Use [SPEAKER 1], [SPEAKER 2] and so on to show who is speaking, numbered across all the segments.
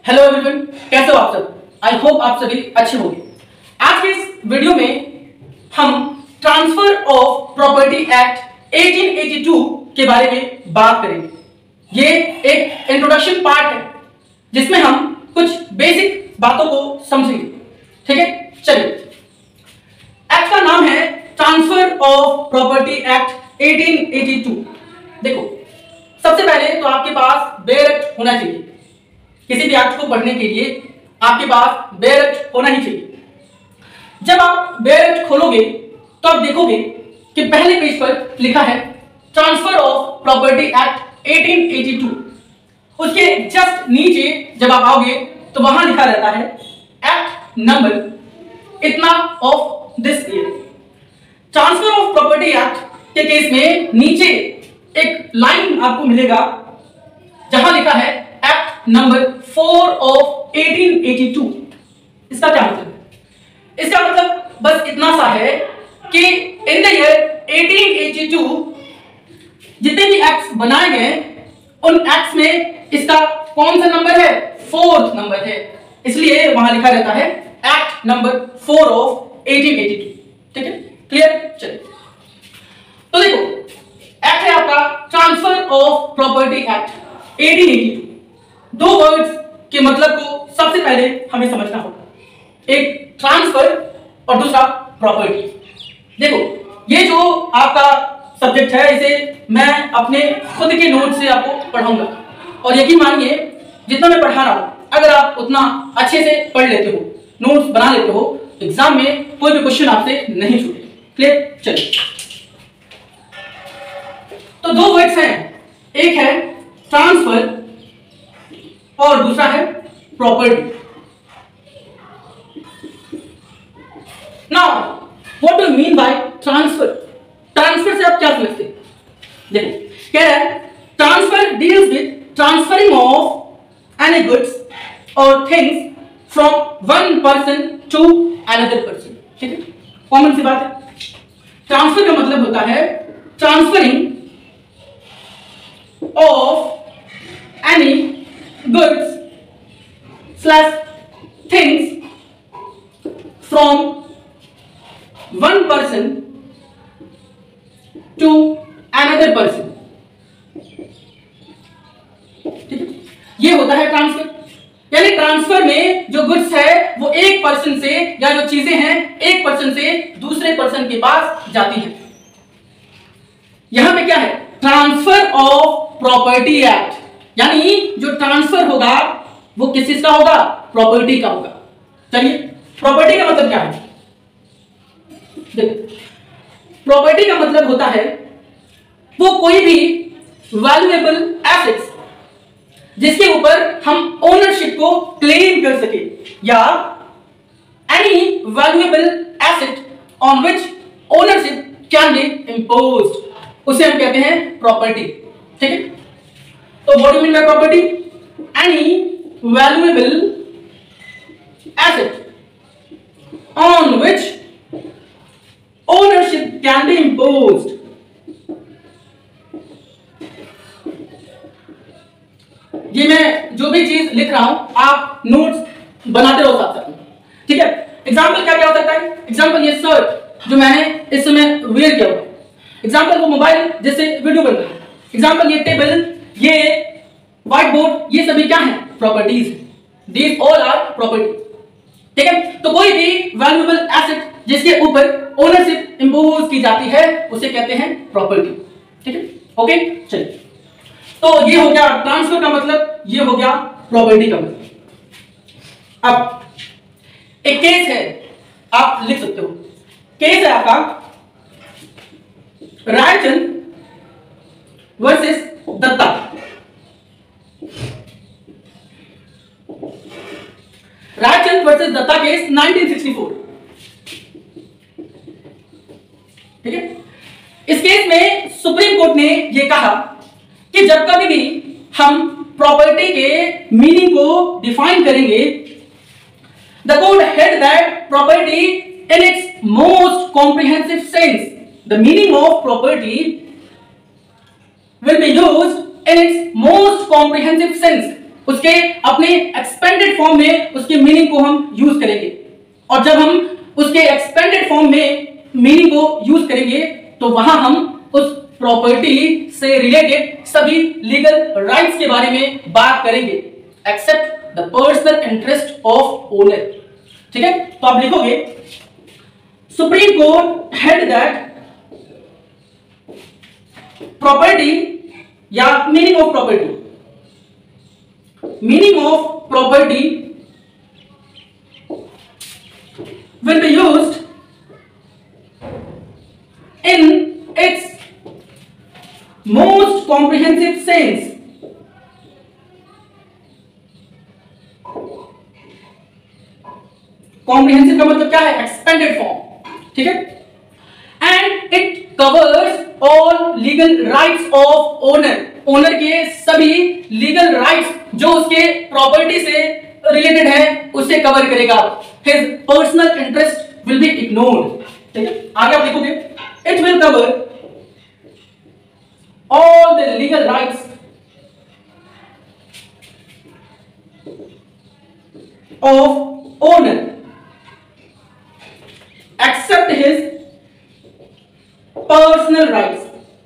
[SPEAKER 1] Hello everyone, कैसे हो आप सब। आई होप आप सभी अच्छे होंगे। आज के इस वीडियो में हम ट्रांसफर ऑफ प्रॉपर्टी एक्ट 1882 के बारे में बात करेंगे। ये एक इंट्रोडक्शन पार्ट है जिसमें हम कुछ बेसिक बातों को समझेंगे। ठीक है, चलिए। एक्ट का नाम है ट्रांसफर ऑफ प्रॉपर्टी एक्ट 1882। देखो, सबसे पहले तो आपके पास बेयर एक्ट होना चाहिए। किसी भी एक्ट को पढ़ने के लिए आपके पास बेयर एक्ट होना ही चाहिए। जब आप बेयर एक्ट खोलोगे तो आप देखोगे कि पहले पेज पर लिखा है ट्रांसफर ऑफ प्रॉपर्टी एक्ट 1882। उसके जस्ट नीचे जब आप आओगे तो वहां लिखा रहता है एक्ट नंबर इतना of this year. Transfer of property act के केस में नीचे एक लाइन आपको मिलेगा जहां लिखा है एक्ट नंबर 4 ऑफ 1882। इसका क्या मतलब है? इसका मतलब बस इतना सा है कि इन द ईयर 1882 जितने भी एक्ट्स बनाए गए उन एक्ट्स में इसका कौन सा नंबर है? 4th नंबर है, इसलिए वहां लिखा रहता है एक्ट नंबर 4 ऑफ 1882। ठीक है, क्लियर? चलिए, तो देखो, एक्ट है आपका ट्रांसफर ऑफ प्रॉपर्टी एक्ट 1882। दो वर्ड्स के मतलब को सबसे पहले हमें समझना होगा, एक ट्रांसफर और दूसरा प्रॉपर्टी। देखो, ये जो आपका सब्जेक्ट है इसे मैं अपने खुद के नोट से आपको पढ़ाऊंगा और यकीन मानिए जितना मैं पढ़ा रहा हूं अगर आप उतना अच्छे से पढ़ लेते हो, नोट्स बना लेते हो, एग्जाम में कोई भी क्वेश्चन आपसे नहीं छूटे। क्लियर? चलिए, तो दो वर्ड्स हैं, एक है ट्रांसफर और दूसरा है property. Now what do you mean by transfer? Transfer से आप क्या समझते हैं? देखो, कह रहा है transfer deals with transferring of any goods और things from one person to another person. ठीक है, कॉमन सी बात है। ट्रांसफर का मतलब होता है transferring of any goods / things from one person to another person। ठीक है, ये होता है ट्रांसफर। यानी ट्रांसफर में जो गुड्स है वो एक पर्सन से या जो चीजें हैं एक पर्सन से दूसरे पर्सन के पास जाती है। यहां पे क्या है? ट्रांसफर ऑफ प्रॉपर्टी एक्ट, यानी जो ट्रांसफर होगा वो किस चीज का होगा? प्रॉपर्टी का होगा। चलिए, प्रॉपर्टी का मतलब क्या है? देखो, प्रॉपर्टी का मतलब होता है वो कोई भी वैल्यूएबल एसेट्स जिसके ऊपर हम ओनरशिप को क्लेम कर सके, या any valuable asset on which ownership can be imposed, उसे हम कहते हैं प्रॉपर्टी। ठीक है, तो what do mean by property? Any valuable asset on which ownership can be imposed. ये मैं जो भी चीज लिख रहा हूं आप नोट्स बनाते रहो साथ साथ। ठीक है, एग्जाम्पल क्या क्या हो सकता है? एग्जाम्पल ये शर्ट जो मैंने इस समय वेयर किया हुआ, एग्जाम्पल वो मोबाइल जिससे वीडियो बन रहा है, एग्जाम्पल ये टेबल, ये व्हाइट बोर्ड, ये सभी क्या है? Properties. These all are property. ठीक है, तो कोई भी वैल्यूएबल एसेट जिसके ऊपर ओनरशिप इंपोज की जाती है उसे कहते हैं प्रॉपर्टी। ठीक है, ओके। चलिए, तो ये हो गया ट्रांसफर का मतलब, ये हो गया प्रॉपर्टी का मतलब। अब एक केस है, आप लिख सकते हो। केस है आपका Raichand versus Datta. Raichand versus Datta case 1964। ठीक है, इस केस में सुप्रीम कोर्ट ने यह कहा कि जब कभी भी हम प्रॉपर्टी के मीनिंग को डिफाइन करेंगे, the court held that property in its most comprehensive sense, the meaning of property will be used in its most comprehensive sense उसके अपने एक्सपेंडेड फॉर्म में उसके मीनिंग को हम यूज करेंगे। और जब हम उसके एक्सपेंडेड फॉर्म में मीनिंग को यूज करेंगे तो वहां हम उस प्रॉपर्टी से रिलेटेड सभी लीगल राइट्स के बारे में बात करेंगे, except the personal interest of owner. ठीक है, तो आप लिखोगे supreme court held that property या meaning of property, meaning of property will be used in its most comprehensive sense comprehensive का मतलब क्या है? expanded form। ठीक है, and it covers all legal rights of owner, owner के सभी legal rights जो उसके प्रॉपर्टी से रिलेटेड है उसे कवर करेगा। His personal interest will be ignored. ठीक है, आगे आप लिखोगे it will cover all the legal rights of owner except his personal rights.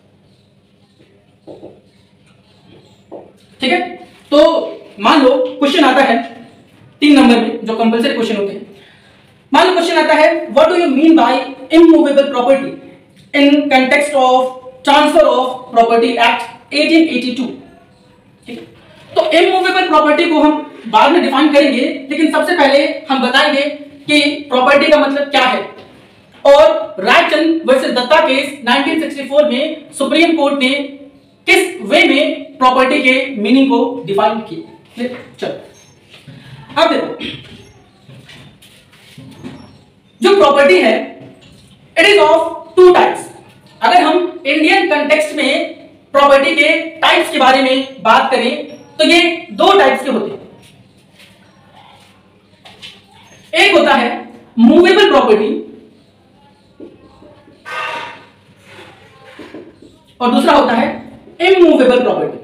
[SPEAKER 1] ठीक है, तो मान लो क्वेश्चन आता है 3 नंबर में जो कंपलसरी क्वेश्चन होते हैं। मान लो क्वेश्चन आता है what do you mean by immovable property in context of transfer of property act 1882। ठीक है, तो इमूवेबल प्रॉपर्टी को हम बाद में डिफाइन करेंगे, लेकिन सबसे पहले हम बताएंगे कि प्रॉपर्टी का मतलब क्या है। और रायचंद वर्सेस दत्ता केस 1964 में सुप्रीम कोर्ट ने किस वे में प्रॉपर्टी के मीनिंग को डिफाइन किया। चलो अब देखो, जो प्रॉपर्टी है इट इज ऑफ 2 टाइप्स। अगर हम इंडियन कंटेक्स्ट में प्रॉपर्टी के टाइप्स के बारे में बात करें तो ये 2 टाइप्स के होते हैं। एक होता है मूवेबल प्रॉपर्टी और दूसरा होता है इमूवेबल प्रॉपर्टी।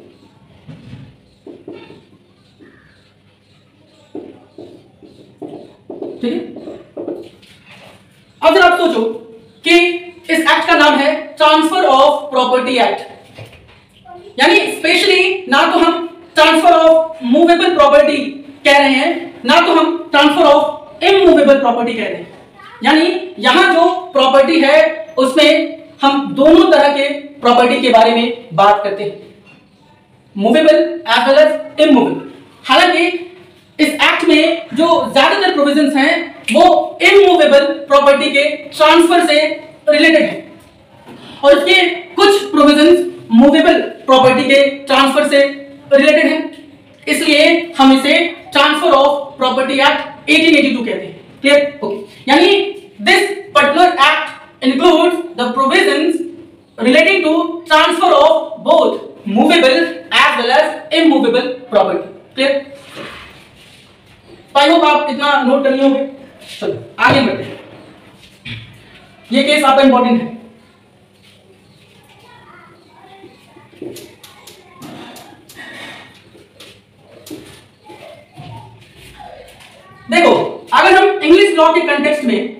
[SPEAKER 1] ठीक है, अब जरा आप सोचो कि इस एक्ट का नाम है ट्रांसफर ऑफ प्रॉपर्टी एक्ट, यानी स्पेशली ना तो हम ट्रांसफर ऑफ मूवेबल प्रॉपर्टी कह रहे हैं ना तो हम ट्रांसफर ऑफ इमूवेबल प्रॉपर्टी कह रहे हैं। यानी यहां जो प्रॉपर्टी है उसमें हम दोनों तरह के प्रॉपर्टी के बारे में बात करते हैं, movable as well as immovable. हालांकि इस एक्ट में जो ज्यादातर प्रोविजंस हैं वो इमूवेबल प्रॉपर्टी के ट्रांसफर से रिलेटेड है और इसके कुछ प्रोविजंस मूवेबल प्रॉपर्टी के ट्रांसफर से रिलेटेड हैं। इसलिए हम इसे ट्रांसफर ऑफ प्रॉपर्टी एक्ट 1882 कहते हैं। क्लियर? ओके, यानी this particular act includes the provisions relating to transfer of both movable as well as immovable property। Clear? I hope आप इतना नोट कर लिए होंगे। चलो आगे बढ़ते हैं, ये केस आपका इंपॉर्टेंट है। देखो, अगर हम इंग्लिश लॉ के कंटेक्स्ट में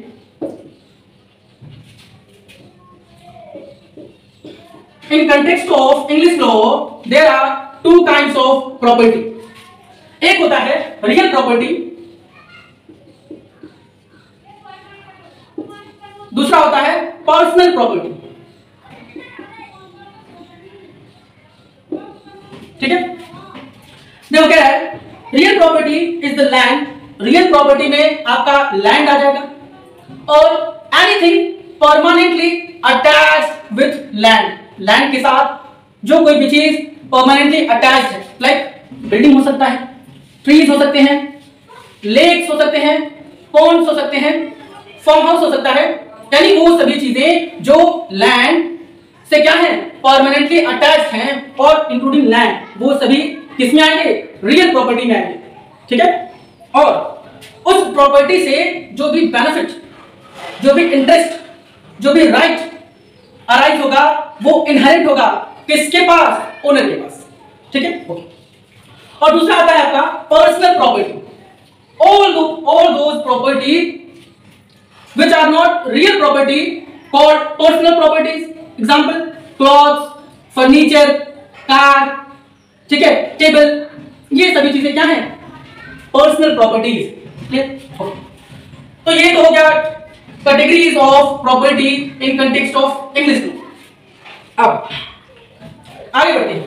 [SPEAKER 1] in context of English law there are 2 kinds of property। एक होता है real property, दूसरा होता है personal property। ठीक है, देखो क्या है, real property is the land, real property में आपका land आ जाएगा और anything permanently attached with land, लैंड के साथ जो कोई भी चीज परमानेंटली अटैच्ड है, लाइक बिल्डिंग हो सकता है, ट्रीज हो सकते हैं, लेक्स हो सकते हैं, पॉन्ड्स हो सकते हैं, फार्म हाउस हो सकता है, यानी वो सभी चीजें जो लैंड से क्या है परमानेंटली अटैच्ड हैं और इंक्लूडिंग लैंड, वो सभी किसमें आएंगे? रियल प्रॉपर्टी में आएंगे। ठीक है, और उस प्रॉपर्टी से जो भी बेनिफिट, जो भी इंटरेस्ट, जो भी राइट अराइज होगा वो इनहेरिट होगा किसके पास? ओनर के पास। ठीक है, ओके। और दूसरा आता है आपका personal property. all those property which are not real property called personal properties, example clothes, furniture, car, ठीक है, टेबल, ये सभी चीजें क्या है, पर्सनल प्रॉपर्टीज। क्लियर? तो ये तो हो गया categories of property in context of English में। अब आगे बढ़ते हैं।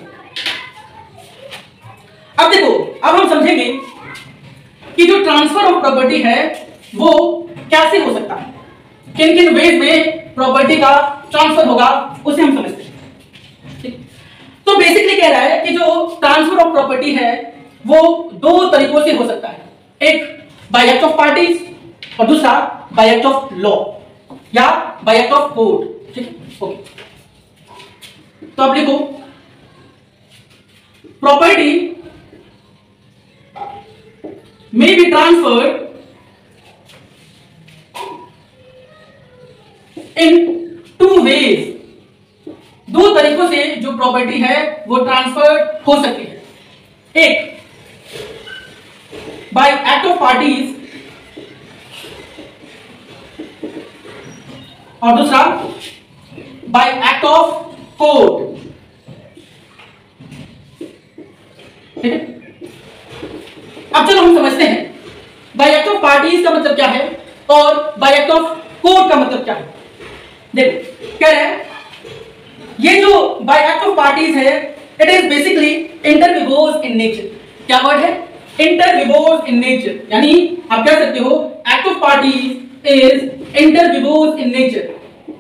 [SPEAKER 1] अब देखो, अब हम समझेंगे कि जो ट्रांसफर ऑफ प्रॉपर्टी है वो कैसे हो सकता है, किन किन वेज में प्रॉपर्टी का ट्रांसफर होगा, उसे हम समझते हैं। ठीक? तो बेसिकली कह रहा है कि जो ट्रांसफर ऑफ प्रॉपर्टी है वो दो तरीकों से हो सकता है, एक बाय एक्ट ऑफ पार्टीज और दूसरा बाय एक्ट ऑफ लॉ या बाय एक्ट ऑफ कोर्ट। ठीक है, ओके। तो आप लिखो, property may be transferred in two ways, दो तरीकों से जो प्रॉपर्टी है वो ट्रांसफर हो सकती है। एक बाय एक्ट ऑफ पार्टीज और दूसरा बाय एक्ट ऑफ कोर्ट। ठीक है, अब चलो हम समझते हैं बाय एक्ट ऑफ पार्टीज का मतलब क्या है और बाय एक्ट ऑफ कोर्ट का मतलब क्या है। देखो, कह रहे हैं ये जो बाय एक्ट ऑफ पार्टीज है it is basically inter vivos in nature. क्या वर्ड है? इंटरविवोज इन नेचर, यानी आप कह सकते हो act of parties is inter vivos in nature.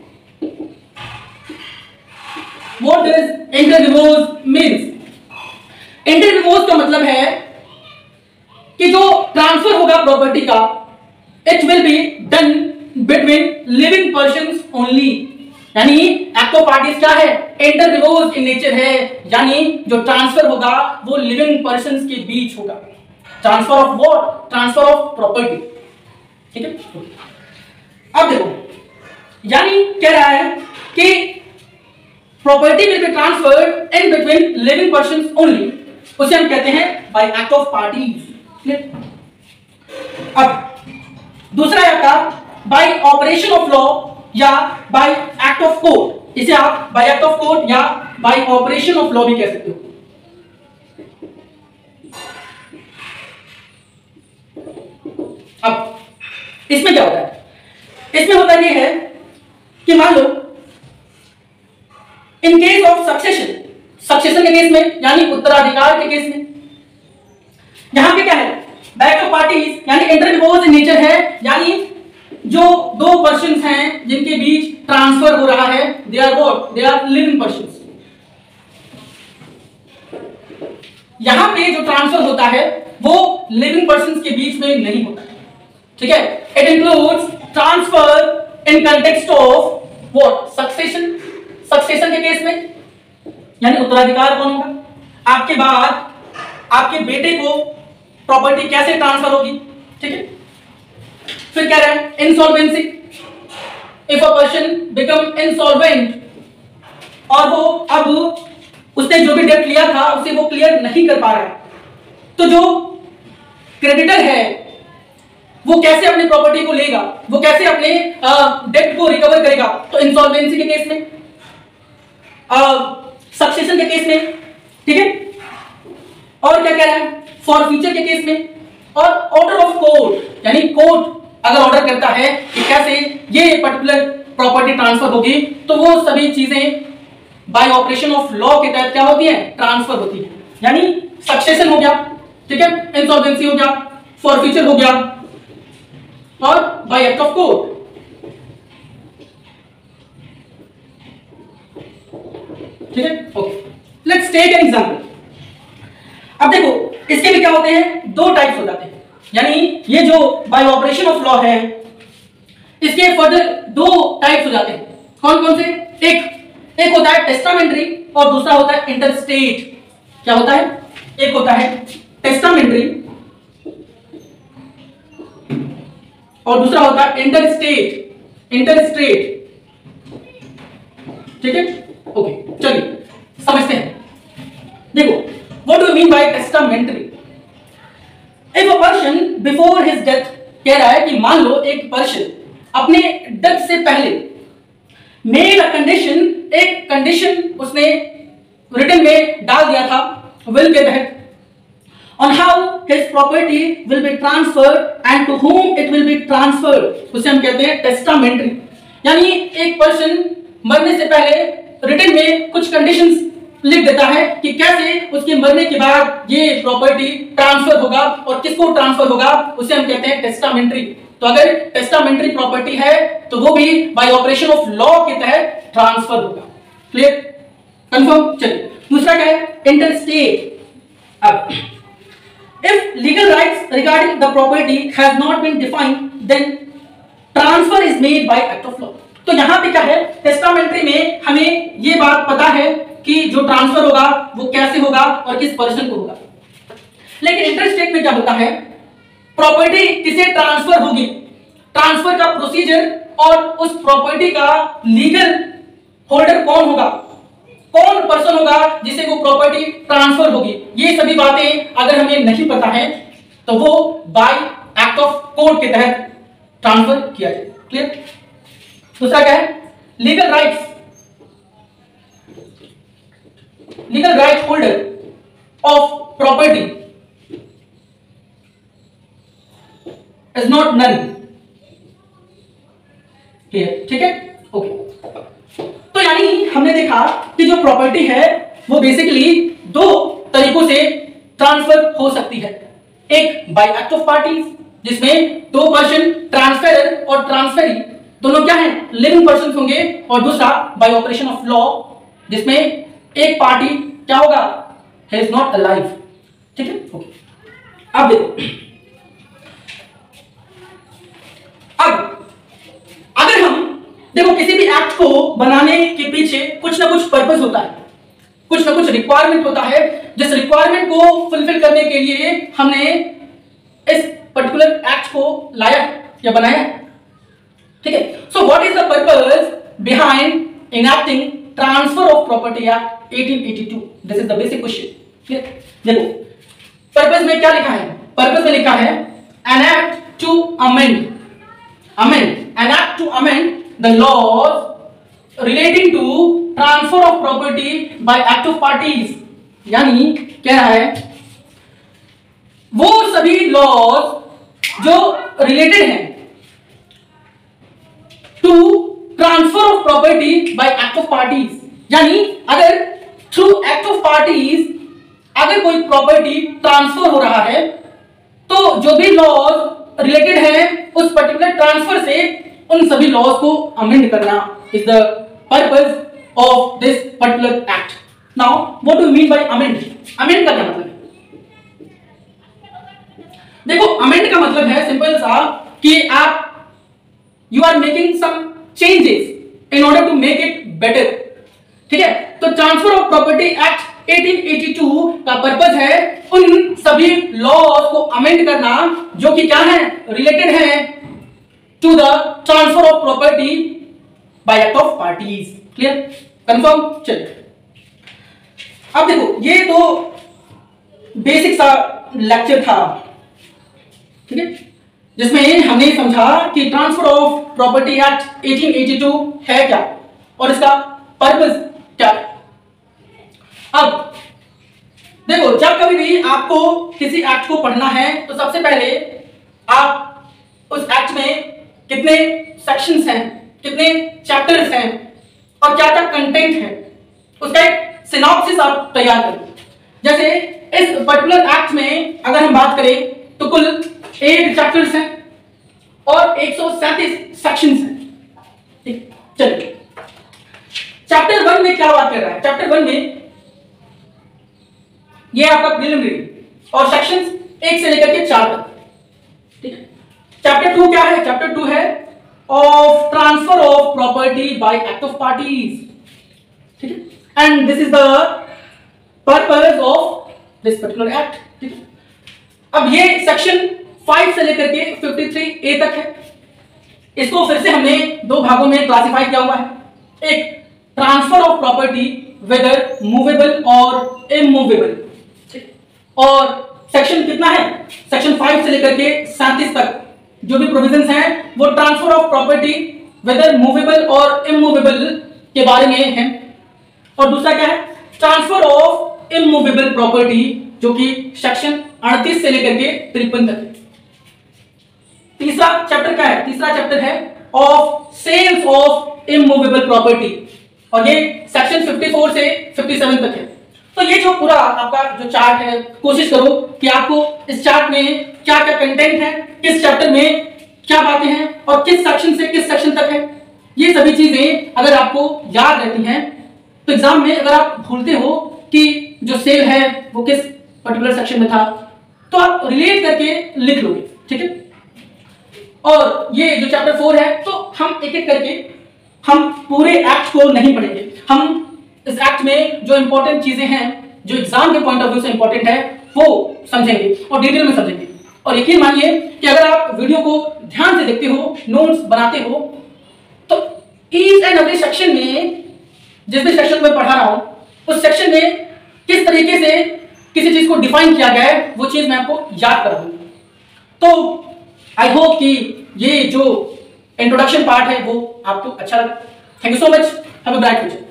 [SPEAKER 1] What does inter vivos means? Inter vivos का मतलब है कि जो ट्रांसफर होगा प्रॉपर्टी का it will be done between living persons only, यानी एक्ट ऑफ पार्टीज क्या है? इंटरविवोज इन नेचर है, यानी जो ट्रांसफर होगा वो लिविंग पर्सन्स के बीच होगा। Transfer of what? Transfer of property. ठीक है, अब देखो, यानी कह रहा है कि property will be transferred in between living persons only, उसे हम कहते हैं बाय एक्ट ऑफ पार्टीज। अब दूसरा है आपका बाय ऑपरेशन ऑफ लॉ या बाय एक्ट ऑफ कोर्ट। इसे आप बाय एक्ट ऑफ कोर्ट या बाय ऑपरेशन ऑफ लॉ भी कह सकते हो। अब इसमें क्या होता है? इसमें होता यह है कि मान लो in case of succession, succession के केस में यानी उत्तराधिकार के केस में, यहां पे क्या है? बाय एक्ट ऑफ पार्टीज यानी इंटरविवोज इन नेचर है, यानी जो दो पर्सन्स हैं जिनके बीच ट्रांसफर हो रहा है they are what? They are living persons. यहां पे जो ट्रांसफर होता है वो लिविंग पर्सन्स के बीच में नहीं होता है। ठीक है, it includes transfer in context of what? Succession. Succession के केस में यानी उत्तराधिकार कौन होगा? आपके बाद आपके बेटे को प्रॉपर्टी कैसे ट्रांसफर होगी? ठीक है, फिर क्या रहा? Insolvency. If a person become insolvent और वो अब उसने जो भी डेट लिया था उसे वो क्लियर नहीं कर पा रहा है, तो जो क्रेडिटर है वो कैसे अपनी प्रॉपर्टी को लेगा, वो कैसे अपने डेट को रिकवर करेगा? तो इंसॉल्वेंसी के केस में, सक्सेशन के केस में। ठीक है, और क्या कह रहा है? फॉरफीचर के केस में, और ऑर्डर ऑफ कोर्ट, यानी कोर्ट अगर ऑर्डर करता है कि कैसे ये पर्टिकुलर प्रॉपर्टी ट्रांसफर होगी, तो वो सभी चीजें बाय ऑपरेशन ऑफ लॉ के तहत क्या होती है? ट्रांसफर होती है। यानी सक्सेशन हो गया, ठीक है, इंसॉल्वेंसी हो गया, फॉरफीचर हो गया, और बाय एक्ट ऑफ कोर्ट। ठीक है, okay, let's take an example. अब देखो, इसके भी क्या होते हैं? दो टाइप्स हो जाते हैं, यानी ये जो बाय ऑपरेशन ऑफ लॉ है इसके फर्दर दो टाइप्स हो जाते हैं। कौन कौन से? एक होता है टेस्टामेंट्री और दूसरा होता है इंटरस्टेट। क्या होता है? एक होता है टेस्टामेंट्री और दूसरा होता है इंटरस्टेट। इंटरस्टेट, ठीक है, ओके, चलिए समझते हैं। देखो, what do you mean by testamentary? If a person before his death, कह रहा है कि मान लो एक पर्सन अपने डेथ से पहले मेड अ कंडीशन, एक कंडीशन उसने रिटन में डाल दिया था विल के तहत, on how his property will be transferred and to whom it will be transferred, उसे हम कहते हैं टेस्टामेंट्री। यानी एक पर्सन मरने से पहले रिटन में कुछ कंडीशंस लिख देता है कि कैसे उसके मरने के बाद ये प्रॉपर्टी ट्रांसफर होगा और किसको ट्रांसफर होगा, उसे हम कहते हैं टेस्टामेंट्री। तो अगर टेस्टामेंट्री प्रॉपर्टी है तो वो भी बाय ऑपरेशन ऑफ लॉ के तहत ट्रांसफर होगा। Clear, confirm? चलिए दूसरा क्या है, इंटरस्टेट। अब if legal rights regarding the property has not been defined, then transfer is made by act of law। तो यहां पे क्या है, टेस्टामेंट्री में हमें ये बात पता है कि जो ट्रांसफर होगा वो कैसे होगा और किस पर्सन को होगा। लेकिन इंटरस्टेट में क्या होता है, प्रॉपर्टी किसे ट्रांसफर होगी, ट्रांसफर का प्रोसीजर और उस प्रॉपर्टी का लीगल होल्डर कौन होगा, कौन पर्सन होगा जिसे वो प्रॉपर्टी ट्रांसफर होगी, ये सभी बातें अगर हमें नहीं पता है तो वो बाय एक्ट ऑफ कोर्ट के तहत ट्रांसफर किया जाए। क्लियर? दूसरा क्या है, legal rights, legal right holder of property is not none. Clear? ठीक है, ओके। तो यानी हमने देखा कि जो प्रॉपर्टी है वो बेसिकली दो तरीकों से ट्रांसफर हो सकती है, एक बाय एक्ट ऑफ पार्टीज जिसमें दो पर्सन, ट्रांसफरर और ट्रांसफरी दोनों क्या हैं, लिविंग पर्सन होंगे, और दूसरा बाय ऑपरेशन ऑफ लॉ जिसमें एक पार्टी क्या होगा, ही इज नॉट अलाइव। ठीक है, ओके। अब अगर हम देखो किसी भी एक्ट को बनाने के पीछे कुछ ना कुछ पर्पस होता है, कुछ ना कुछ रिक्वायरमेंट होता है, जिस रिक्वायरमेंट को फुलफिल करने के लिए हमने इस पर्टिकुलर एक्ट को लाया या बनाया। ठीक है, so what is the purpose behind enacting transfer of property act 1882? This is the basic question. देखो पर्पस में क्या लिखा है, पर्पस में लिखा है an act to amend, an act to amend the laws relating to transfer of property by act of parties। यानी क्या है, वो सभी लॉज जो रिलेटेड हैं to transfer of property by act of parties. यानी अगर थ्रू एक्ट ऑफ पार्टीज अगर कोई प्रॉपर्टी ट्रांसफर हो रहा है तो जो भी लॉज रिलेटेड है उस पर्टिकुलर ट्रांसफर से उन सभी लॉज को अमेंड करना is the purpose of this particular act. Now what do you mean by amend? Amend का क्या मतलब है? देखो अमेंड का मतलब है सिंपल सा कि आप you are making some changes in order to make it better. ठीक है, तो ट्रांसफर ऑफ प्रॉपर्टी एक्ट 1882 का पर्पस है उन सभी लॉज को अमेंड करना जो कि क्या है, रिलेटेड है to the transfer of property by act of parties. Clear, confirm? चलिए अब देखो ये तो बेसिक सा लेक्चर था, ठीक है, जिसमें हमने समझा कि ट्रांसफर ऑफ प्रॉपर्टी एक्ट 1882 है क्या और इसका पर्पस क्या है। अब देखो जब कभी भी आपको किसी एक्ट को पढ़ना है तो सबसे पहले आप उस एक्ट में कितने सेक्शंस हैं, कितने चैप्टर्स हैं और क्या क्या कंटेंट है, उसका एक सिनॉप्सिस आप तैयार करें। जैसे इस पर्टिकुलर एक्ट में अगर हम बात करें तो कुल 8 चैप्टर्स हैं और 137 सेक्शंस हैं। ठीक, चलिए चैप्टर 1 में क्या बात कर रहा है? चैप्टर 1 में ये आपका प्रीलिमिनरी और सेक्शंस 1 से लेकर के 4 तक। ठीक है, चैप्टर 2 क्या है? चैप्टर 2 है of transfer of property by act of parties. ठीक है, and this is the purpose of this particular act. ठीक है, अब ये सेक्शन 5 से लेकर के 53A तक है। इसको फिर से हमने 2 भागों में क्लासिफाई किया हुआ है, एक transfer of property whether movable और इमूवेबल। और सेक्शन कितना है, सेक्शन 5 से लेकर के 37 तक जो भी प्रोविजंस हैं वो transfer of property whether movable और इमूवेबल के बारे में है। और दूसरा क्या है, ट्रांसफर ऑफ इमूवेबल प्रॉपर्टी, जो कि सेक्शन 38 से लेकर के 53 तक है। तीसरा चैप्टर क्या है, तीसरा चैप्टर है of sales of immovable property, और ये सेक्शन 54 से 57 तक है। तो ये जो पूरा आपका जो चार्ट है, कोशिश करो कि आपको इस चार्ट में क्या क्या कंटेंट है, किस चैप्टर में क्या बातें हैं और किस सेक्शन से किस सेक्शन तक है, ये सभी चीजें अगर आपको याद रहती हैं तो एग्जाम में अगर आप भूलते हो कि जो सेल है वो किस पर्टिकुलर सेक्शन में था, तो आप रिलेट करके लिख लोगे, ठीक है। और ये जो चैप्टर 4 है, तो हम एक एक करके हम पूरे एक्ट को नहीं पढ़ेंगे, हम इस एक्ट में जो इंपॉर्टेंट चीजें हैं, जो एग्जाम के पॉइंट ऑफ व्यू से इंपॉर्टेंट है, वो समझेंगे और डिटेल में समझेंगे। और यकीन मानिए कि अगर आप वीडियो को ध्यान से देखते हो, नोट्स बनाते हो, तो ईच एंड एवरी सेक्शन में, जिस भी सेक्शन में पढ़ा रहा हूं, उस सेक्शन में किस तरीके से किसी चीज को डिफाइन किया गया है, वो चीज मैं आपको याद कराऊंगा। तो आई होप कि ये जो इंट्रोडक्शन पार्ट है वो आपको अच्छा लगा। Thank you so much, have a bright future.